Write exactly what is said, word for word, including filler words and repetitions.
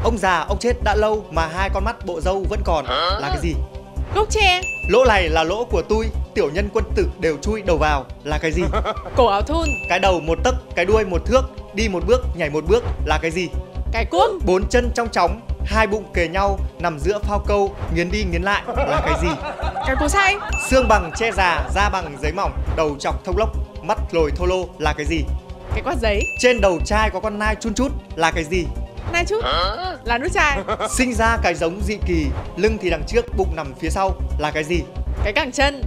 Ông già ông chết đã lâu mà hai con mắt bộ râu vẫn còn là cái gì? Gốc tre. Lỗ này là lỗ của tôi, tiểu nhân quân tử đều chui đầu vào là cái gì? Cổ áo thun. Cái đầu một tấc, cái đuôi một thước, đi một bước nhảy một bước là cái gì? Cái cuốc. Bốn chân trong chóng, hai bụng kề nhau, nằm giữa phao câu, nghiến đi nghiến lại là cái gì? Cái cối xay. Xương bằng tre già, da bằng giấy mỏng, đầu chọc thông lốc, mắt lồi thô lô là cái gì? Cái quạt giấy. Trên đầu trai có con nai chun chút là cái gì? Nai chút là nút chai. Sinh ra cái giống dị kỳ, lưng thì đằng trước, bụng nằm phía sau là cái gì? Cái cẳng chân.